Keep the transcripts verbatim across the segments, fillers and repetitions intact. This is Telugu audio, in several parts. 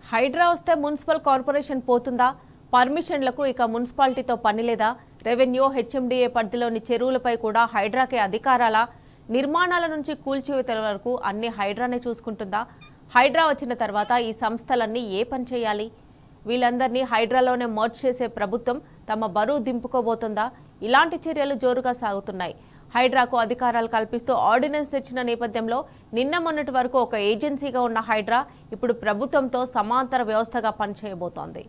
హైడ్రా వస్తే మున్సిపల్ కార్పొరేషన్ పోతుందా? పర్మిషన్లకు ఇక మున్సిపాలిటీతో పని లేదా? రెవెన్యూ హెచ్ఎండిఏ పరిధిలోని చెరువులపై కూడా హైడ్రాకే అధికారాలా? నిర్మాణాల నుంచి కూల్చివేతల వరకు అన్ని హైడ్రానే చూసుకుంటుందా? హైడ్రా వచ్చిన తర్వాత ఈ సంస్థలన్నీ ఏ పని చేయాలి? వీళ్ళందరినీ హైడ్రాలోనే మర్జ్ చేసే ప్రభుత్వం తమ బరువు దింపుకోబోతుందా? ఇలాంటి చర్యలు జోరుగా సాగుతున్నాయి. హైడ్రాకు అధికారాలు కల్పిస్తూ ఆర్డినెన్స్ తెచ్చిన నేపథ్యంలో నిన్న మొన్నటి వరకు ఒక ఏజెన్సీగా ఉన్న హైడ్రా ఇప్పుడు ప్రభుత్వంతో సమాంతర వ్యవస్థగా పనిచేయబోతోంది.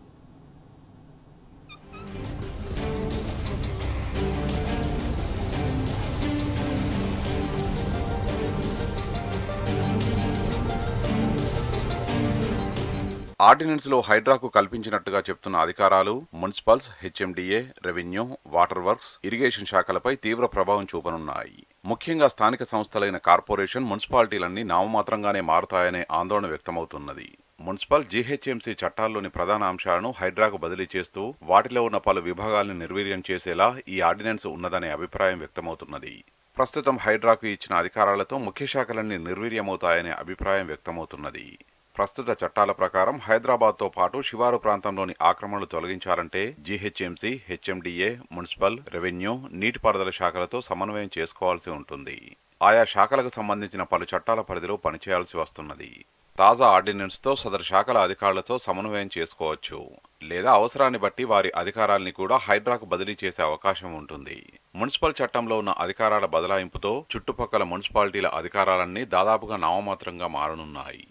ఆర్డినెన్స్ లో హైడ్రాకు కల్పించినట్టుగా చెప్తున్న అధికారాలు municipals, HMDA, revenue, water works, irrigation శాఖలపై తీవ్ర ప్రభావం చూపనున్నాయి. ముఖ్యంగా స్థానిక సంస్థలైన కార్పొరేషన్, మున్సిపాలిటీలన్నీ నామమాత్రంగానే మారుతాయనే ఆందోళన వ్యక్తమవుతున్నది. మున్సిపల్, జీహెచ్ఎంసీ చట్టాల్లోని ప్రధాన అంశాలను హైడ్రాకు బదిలీ చేస్తూ వాటిలో ఉన్న పలు విభాగాలను నిర్వీర్యం చేసేలా ఈ ఆర్డినెన్స్ ఉన్నదనే అభిప్రాయం వ్యక్తమవుతున్నది. ప్రస్తుతం హైడ్రాకు ఇచ్చిన అధికారాలతో ముఖ్య శాఖలన్నీ నిర్వీర్యమవుతాయనే అభిప్రాయం వ్యక్తమవుతున్నది. ప్రస్తుత చట్టాల ప్రకారం హైదరాబాద్తో పాటు శివారు ప్రాంతంలోని ఆక్రమణలు తొలగించాలంటే జీహెచ్ఎంసీ, హెచ్ఎండిఏ, మున్సిపల్, రెవెన్యూ, నీటిపారుదల శాఖలతో సమన్వయం చేసుకోవాల్సి ఉంటుంది. ఆయా శాఖలకు సంబంధించిన పలు చట్టాల పరిధిలో పనిచేయాల్సి వస్తున్నది. తాజా ఆర్డినెన్స్తో సదరు శాఖల అధికారులతో సమన్వయం చేసుకోవచ్చు, లేదా అవసరాన్ని బట్టి వారి అధికారాల్ని కూడా హైడ్రాకు బదిలీ చేసే అవకాశం ఉంటుంది. మున్సిపల్ చట్టంలో ఉన్న అధికారాల బదలాయింపుతో చుట్టుపక్కల మున్సిపాలిటీల అధికారాలన్నీ దాదాపుగా నామమాత్రంగా మారనున్నాయి.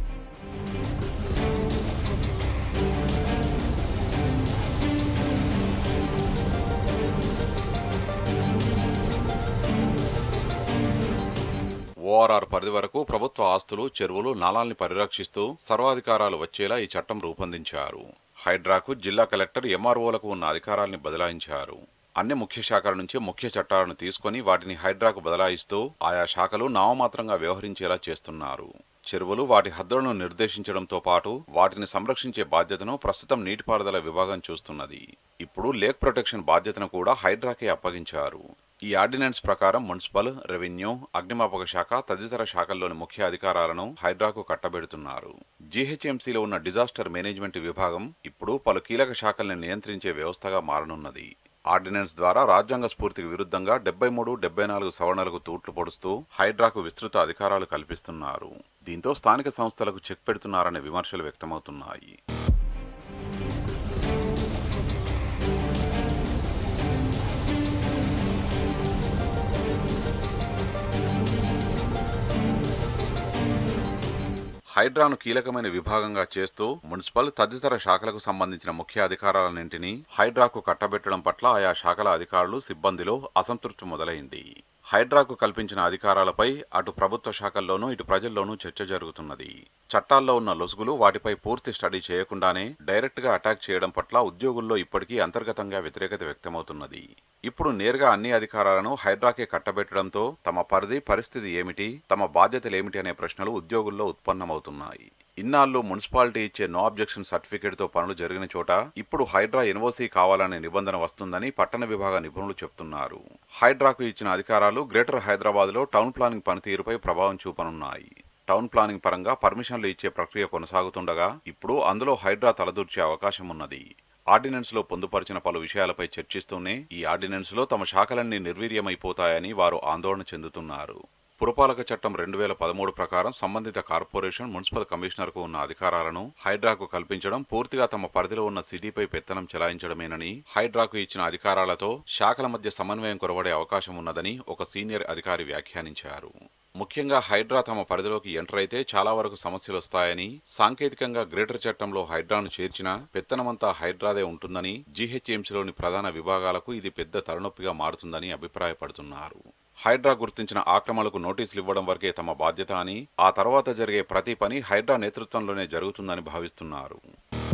ఓఆర్ఆర్ పరిధి వరకు ప్రభుత్వ ఆస్తులు, చెరువులు, నాలాల్ని పరిరక్షిస్తూ సర్వాధికారాలు వచ్చేలా ఈ చట్టం రూపొందించారు. హైడ్రాకు జిల్లా కలెక్టర్, ఎంఆర్ఓలకు ఉన్న అధికారాల్ని బదలాయించారు. అన్ని ముఖ్య శాఖల నుంచి ముఖ్య చట్టాలను తీసుకుని వాటిని హైడ్రాకు బదలాయిస్తూ ఆయా శాఖలు నామమాత్రంగా వ్యవహరించేలా చేస్తున్నారు. చెరువులు, వాటి హద్దులను నిర్దేశించడంతో పాటు వాటిని సంరక్షించే బాధ్యతను ప్రస్తుతం నీటిపారుదల విభాగం చూస్తున్నది. ఇప్పుడు లేక్ ప్రొటెక్షన్ బాధ్యతను కూడా హైడ్రాకే అప్పగించారు. ఈ ఆర్డినెన్స్ ప్రకారం మున్సిపల్, రెవెన్యూ, అగ్నిమాపక శాఖ తదితర శాఖల్లోని ముఖ్య అధికారాలను హైడ్రాకు కట్టబెడుతున్నారు. జీహెచ్ఎంసీలో ఉన్న డిజాస్టర్ మేనేజ్మెంట్ విభాగం ఇప్పుడు పలు కీలక శాఖల్ని నియంత్రించే వ్యవస్థగా మారనున్నది. ఆర్డినెన్స్ ద్వారా రాజ్యాంగ స్ఫూర్తికి విరుద్ధంగా డెబ్బై మూడు డెబ్బై నాలుగు సవరణలకు తూట్లు పొడుస్తూ హైడ్రాకు విస్తృత అధికారాలు కల్పిస్తున్నారు. దీంతో స్థానిక సంస్థలకు చెక్ పెడుతున్నారనే విమర్శలు వ్యక్తమవుతున్నాయి. హైడ్రాను కీలకమైన విభాగంగా చేస్తూ మున్సిపల్ తదితర శాఖలకు సంబంధించిన ముఖ్య అధికారాలన్నింటినీ హైడ్రాకు కట్టబెట్టడం పట్ల ఆయా శాఖల అధికారులు, సిబ్బందిలో అసంతృప్తి మొదలైంది. హైడ్రాకు కల్పించిన అధికారాలపై అటు ప్రభుత్వ శాఖల్లోనూ ఇటు ప్రజల్లోనూ చర్చ జరుగుతున్నది. చట్టాల్లో ఉన్న లొసుగులు, వాటిపై పూర్తి స్టడీ చేయకుండానే డైరెక్ట్ గా అటాక్ చేయడం పట్ల ఉద్యోగుల్లో ఇప్పటికీ అంతర్గతంగా వ్యతిరేకత వ్యక్తమవుతున్నది. ఇప్పుడు నేరుగా అన్ని అధికారాలను హైడ్రాకే కట్టబెట్టడంతో తమ పరిధి, పరిస్థితి ఏమిటి, తమ బాధ్యతలేమిటి అనే ప్రశ్నలు ఉద్యోగుల్లో ఉత్పన్నమవుతున్నాయి. ఇన్నాళ్ళు మున్సిపాలిటీ ఇచ్చే నో అబ్జెక్షన్ సర్టిఫికేట్ తో పనులు జరిగిన చోట ఇప్పుడు హైడ్రా ఎన్ఓసీ కావాలనే నిబంధన వస్తుందని పట్టణ విభాగ నిపుణులు చెప్తున్నారు. హైడ్రాకు ఇచ్చిన అధికారాలు గ్రేటర్ హైదరాబాద్ లో టౌన్ ప్లానింగ్ పనితీరుపై ప్రభావం చూపనున్నాయి. టౌన్ ప్లానింగ్ పరంగా పర్మిషన్లు ఇచ్చే ప్రక్రియ కొనసాగుతుండగా ఇప్పుడు అందులో హైడ్రా తలదూర్చే అవకాశం ఉన్నది. ఆర్డినెన్స్ లో పొందుపరిచిన పలు విషయాలపై చర్చిస్తూనే ఈ ఆర్డినెన్స్ లో తమ శాఖలన్నీ నిర్వీర్యమైపోతాయని వారు ఆందోళన చెందుతున్నారు. పురపాలక చట్టం రెండు వేల పదమూడు ప్రకారం సంబంధిత కార్పొరేషన్, మున్సిపల్ కమిషనర్ కు ఉన్న అధికారాలను హైడ్రాకు కల్పించడం పూర్తిగా తమ పరిధిలో ఉన్న సిటీపై పెత్తనం చెలాయించడమేనని, హైడ్రాకు ఇచ్చిన అధికారాలతో శాఖల మధ్య సమన్వయం కొరవడే అవకాశం ఉన్నదని ఒక సీనియర్ అధికారి వ్యాఖ్యానించారు. ముఖ్యంగా హైడ్రా తమ పరిధిలోకి ఎంటర్ అయితే చాలా వరకు సమస్యలు వస్తాయని, సాంకేతికంగా గ్రేటర్ చట్టంలో హైడ్రాను చేర్చినా పెత్తనమంతా హైడ్రాదే ఉంటుందని, జీహెచ్ఎంసీలోని ప్రధాన విభాగాలకు ఇది పెద్ద తలనొప్పిగా మారుతుందని అభిప్రాయపడుతున్నారు. హైడ్రా గుర్తించిన ఆక్రమణలకు నోటీసులు ఇవ్వడం వరకే తమ బాధ్యత అని, ఆ తర్వాత జరిగే ప్రతి పని హైడ్రా నేతృత్వంలోనే జరుగుతుందని భావిస్తున్నారు.